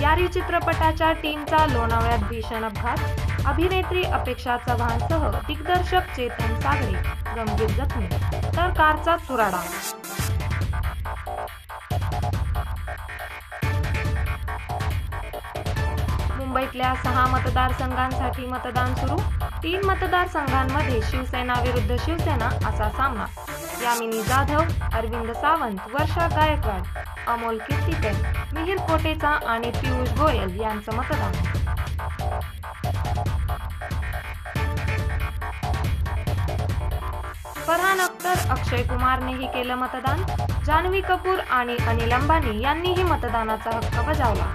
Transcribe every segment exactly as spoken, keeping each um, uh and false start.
यारी चित्रपटाच्या टीमचा लोणावळ्यात भीषण अपघात, अभिनेत्री अपेक्षा चव्हाणसह दिग्दर्शक चेतन सागरे गंभीर जखमी, तर कारचा चुराडा. मुंबईतल्या सहा मतदारसंघांसाठी मतदान सुरू. तीन मतदारसंघांमध्ये शिवसेना विरुद्ध शिवसेना असा सामना. यामिनी जाधव, अरविंद सावंत, वर्षा गायकवाड, अमोल कीर्तीकर, मिहिर कोटेचा आणि पियुष गोयल यांचं मतदान. फरहान अख्तर, अक्षय कुमारनेही केलं मतदान. जान्हवी कपूर आणि अनिल अंबानी यांनीही मतदानाचा हक्क बजावला.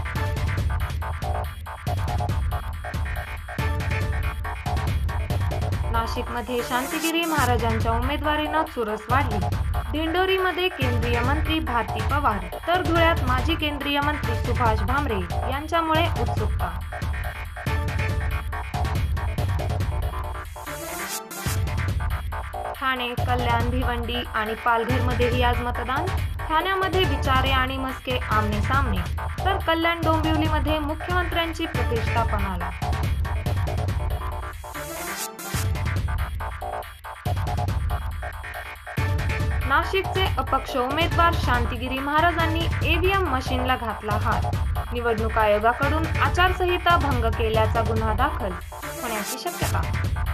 नाशिकमध्ये शांतिगिरी महाराजांच्या उमेदवारीनं चुरस वाढली. दिंडोरीमध्ये केंद्रीय मंत्री भारती पवार तर धुळ्यात माजी केंद्रीय मंत्री सुभाष भामरे यांच्यामुळे उत्सुकता. ठाणे, कल्याण, भिवंडी आणि पालघरमध्येही आज मतदान. ठाण्यामध्ये विचारे आणि मस्के आमने सामने, तर कल्याण डोंबिवलीमध्ये मुख्यमंत्र्यांची प्रतिष्ठापनाला. नाशिकचे अपक्ष उमेदवार शांतिगिरी महाराजांनी ईव्हीएम मशीनला घातला हात. निवडणूक आयोगाकडून आचारसंहिता भंग केल्याचा गुन्हा दाखल होण्याची शक्यता.